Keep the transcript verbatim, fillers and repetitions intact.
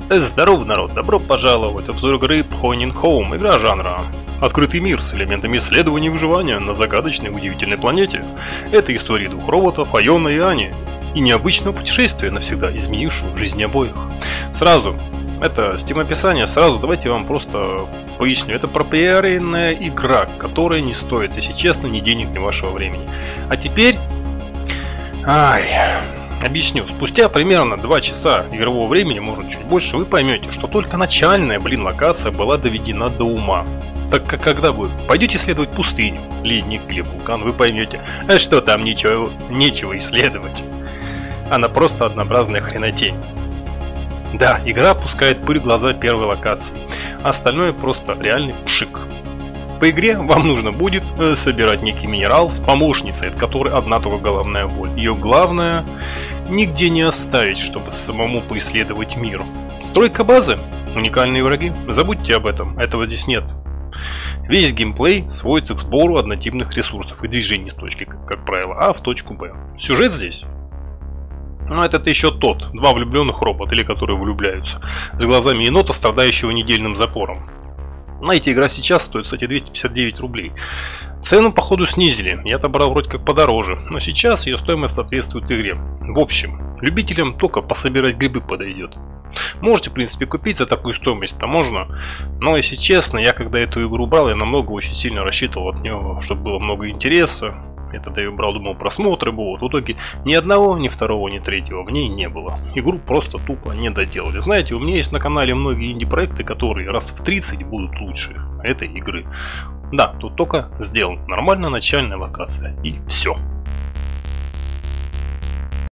Здорово, народ! Добро пожаловать в обзор игры Poinin' Home, игра жанра открытый мир с элементами исследования и выживания на загадочной удивительной планете. Это история двух роботов, Айона и Ани, и необычного путешествия, навсегда изменившего жизнь обоих. Сразу, это Steam описание, сразу давайте я вам просто поясню. Это пропиаренная игра, которая не стоит, если честно, ни денег, ни вашего времени. А теперь... Ай... Объясню. Спустя примерно два часа игрового времени, может чуть больше, вы поймете, что только начальная, блин, локация была доведена до ума. Так как когда вы пойдете исследовать пустыню, ледник или вулкан, вы поймете, а что там ничего, нечего исследовать. Она просто однообразная хренотень. Да, игра пускает пыль в глаза первой локации, а остальное просто реальный пшик. По игре вам нужно будет э, собирать некий минерал с помощницей, от которой одна только головная боль. Ее главное нигде не оставить, чтобы самому поисследовать мир. Стройка базы, уникальные враги, забудьте об этом, этого здесь нет. Весь геймплей сводится к сбору однотипных ресурсов и движению с точки, как правило, А в точку Б. Сюжет здесь? Ну, это еще тот, два влюбленных робота, или которые влюбляются, с глазами енота, страдающего недельным запором. Знаете, игра сейчас стоит, кстати, двести пятьдесят девять рублей. Цену, походу, снизили. Я-то брал вроде как подороже. Но сейчас ее стоимость соответствует игре. В общем, любителям только пособирать грибы подойдет. Можете, в принципе, купить за такую стоимость-то можно. Но, если честно, я когда эту игру брал, я намного очень сильно рассчитывал от нее, чтобы было много интереса. Я тогда ее брал, думал, просмотры будут. В итоге ни одного, ни второго, ни третьего в ней не было. Игру просто тупо не доделали. Знаете, у меня есть на канале многие инди-проекты, которые раз в тридцать будут лучше этой игры. Да, тут только сделан нормальная начальная локация. И все.